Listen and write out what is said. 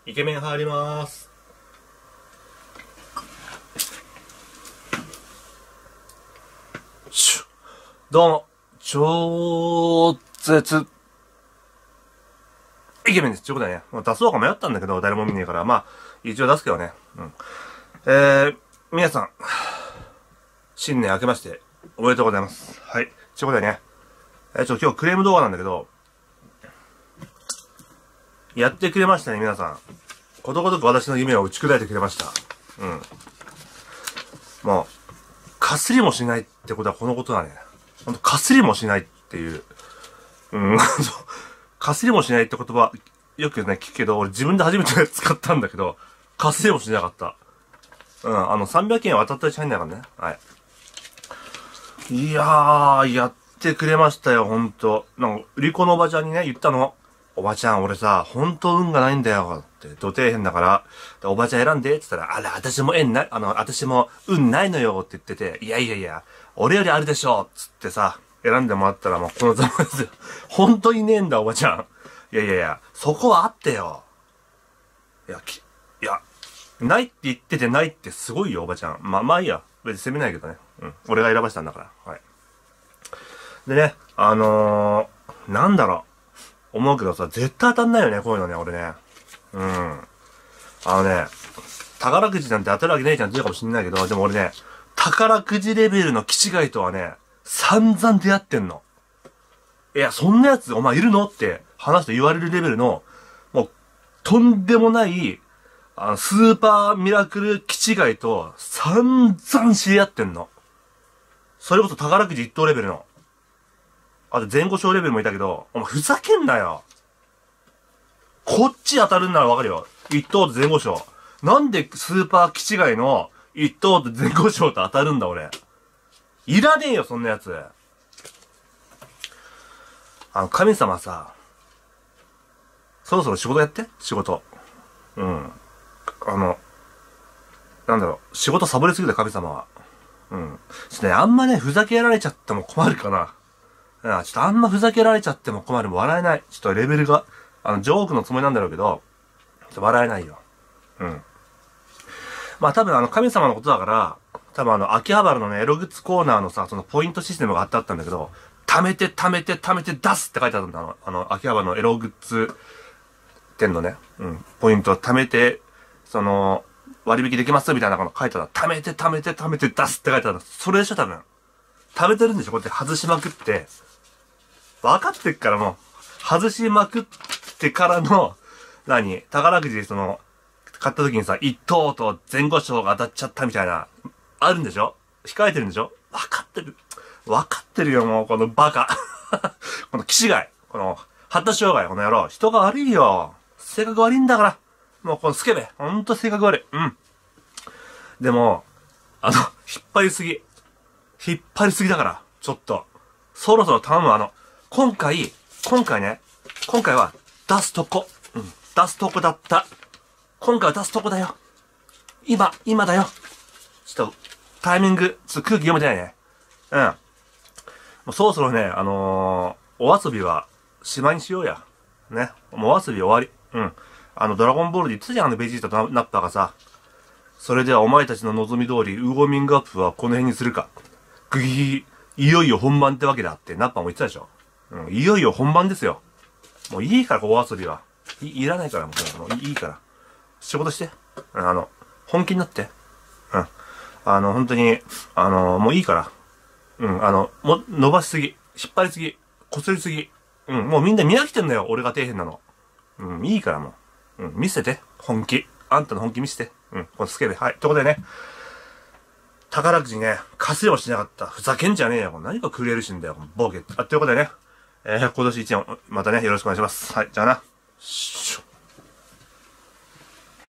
イケメン入りまーす。どうも、超絶イケメンです。ということでね、出そうか迷ったんだけど、誰も見ねえから、まあ、一応出すけどね。皆さん、新年明けまして、おめでとうございます。はい。ということでね、今日クレーム動画なんだけど、やってくれましたね、皆さん。ことごとく私の夢を打ち砕いてくれました。もう、かすりもしないってことはこのことだね。ほんと、かすりもしないっていう。かすりもしないって言葉、よくね、聞くけど、俺自分で初めて使ったんだけど、かすりもしなかった。300円は当たったりしないんだからね。はい。いやー、やってくれましたよ、ほんと。なんか、売り子のおばちゃんにね、言ったの。おばちゃん、俺さ、ほんと運がないんだよ、って、土底辺だから、おばちゃん選んで、って言ったら、あれ、私も私も運ないのよ、って言ってて、いや、俺よりあるでしょ、つってさ、選んでもらったらもうこのざまですよ。ほんとにねえんだ、おばちゃん。いや、そこはあってよ。いや、ないって言っててないってすごいよ、おばちゃん。まあいいや。別に責めないけどね。俺が選ばしたんだから。はい。でね、なんだろう。思うけどさ、絶対当たんないよね、こういうのね、俺ね。宝くじなんて当たるわけねえじゃんって言うかもしんないけど、でも俺ね、宝くじレベルの気違いとはね、散々出会ってんの。いや、そんなやつお前いるのって話して言われるレベルの、もう、とんでもない、スーパーミラクル気違いと散々知り合ってんの。それこそ宝くじ一等レベルの。あと前後賞レベルもいたけど、お前ふざけんなよ。こっち当たるんならわかるよ。一等と前後賞。なんでスーパー気違いの一等と前後賞と当たるんだ俺。いらねえよ、そんなやつ。神様さ、そろそろ仕事やって、仕事。なんだろう、仕事サボりすぎだ、神様は。ちょっとね、あんまね、ふざけられちゃっても困るかな。ちょっとあんまふざけられちゃっても困る。笑えない。ちょっとレベルが、ジョークのつもりなんだろうけど、ちょっと笑えないよ。まあ多分神様のことだから、多分秋葉原のね、エログッズコーナーのさ、そのポイントシステムがあったんだけど、貯めて出すって書いてあるんだ。秋葉原のエログッズ店のね、ポイント貯めて、割引できますみたいなの書いてある。貯めて出すって書いてある。それでしょ、多分。貯めてるんでしょ、こうやって外しまくって。分かってっからもう、外しまくってからの、宝くじ買った時にさ、一等と前後賞が当たっちゃったみたいな、あるんでしょ？控えてるんでしょ？分かってるよ、もう、このバカ。この気違い。この、発達障害、この野郎。人が悪いよ。性格悪いんだから。もう、このスケベ。ほんと性格悪い。でも、引っ張りすぎだから、ちょっと。そろそろ頼む今回は出すとこ。出すとこだった。今回は出すとこだよ。今だよ。ちょっと、タイミング、空気読めてないね。もうそろそろね、お遊びは、しまいにしようや。ね。もうお遊び終わり。ドラゴンボールで言ってたじゃん、ベジータとナッパがさ。それではお前たちの望み通り、ウォーミングアップはこの辺にするか。いよいよ本番ってわけだって、ナッパも言ってたでしょ。いよいよ本番ですよ。もういいから、お遊びは。いらないから、もういいから。仕事して。本気になって。本当に、もういいから。もう伸ばしすぎ。引っ張りすぎ。擦りすぎ。もうみんな見飽きてんだよ、俺が底辺なの。いいからもう。見せて。本気。あんたの本気見せて。このスケベ。はい。ということでね。宝くじね、かすれもしなかった。ふざけんじゃねえよ。何がクレールしんだよ、ボケ。ということでね。今年1年、またね、よろしくお願いします。はい。じゃあな。